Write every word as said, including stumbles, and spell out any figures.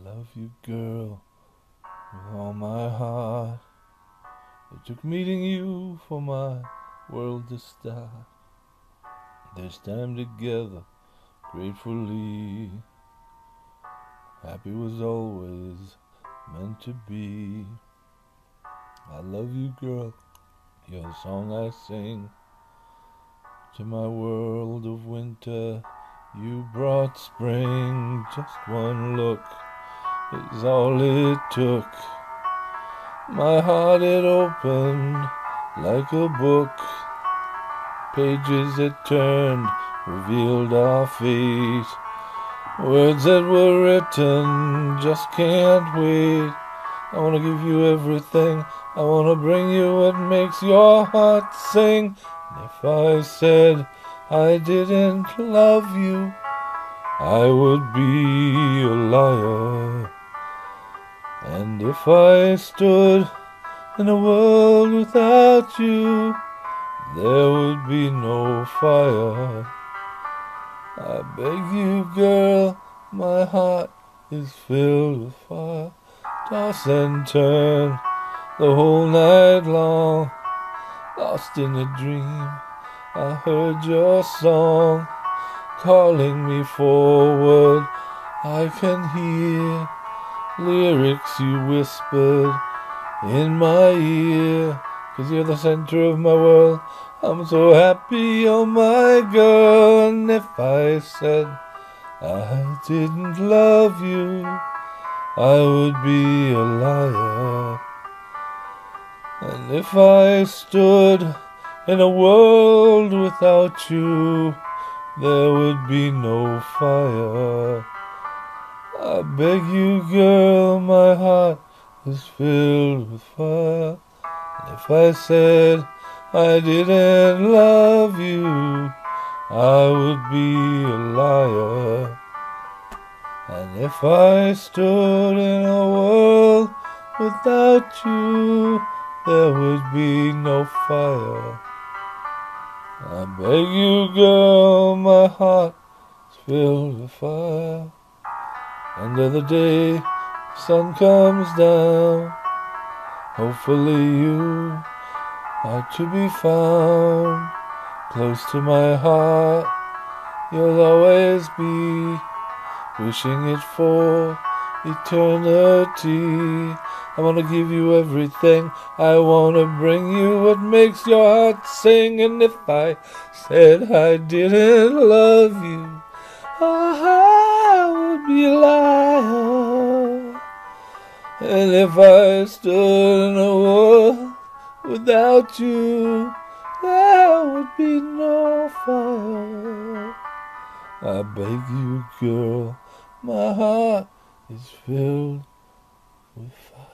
love you, girl, with all my heart. It took meeting you for my world to start. This time together, gratefully. Happy was always meant to be. I love you, girl, you're the song I sing. To my world of winter, you brought spring. Just one look is all it took. My heart it opened like a book. Pages it turned revealed our fate. Words that were written just can't wait. I wanna give you everything. I wanna bring you what makes your heart sing. And if I said I didn't love you, I would be a liar. And if I stood in a world without you, there would be no fire. I beg you, girl, my heart is filled with fire. Toss and turn the whole night long, lost in a dream. I heard your song calling me forward. I can hear lyrics you whispered in my ear. 'Cause you're the center of my world. I'm so happy you're my girl. And if I said I didn't love you, I would be a liar. And if I stood in a world without you, there would be no fire. I beg you, girl, my heart is filled with fire. And if I said I didn't love you, I would be a liar. And if I stood in a world without you, there would be no fire. I beg you, girl, my heart is filled with fire. End of the day, the sun comes down. Hopefully you are to be found. Close to my heart, you'll always be. Wishing it for eternity. I wanna give you everything. I wanna bring you what makes your heart sing. And if I said I didn't love you, I would be a liar. And if I stood in a world without you, there would be no fire. I beg you, girl, my heart is filled with fire.